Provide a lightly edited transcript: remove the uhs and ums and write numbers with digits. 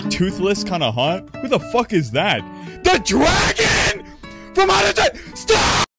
toothless kind of hot? Who the fuck is that? The dragon from Outer Stop!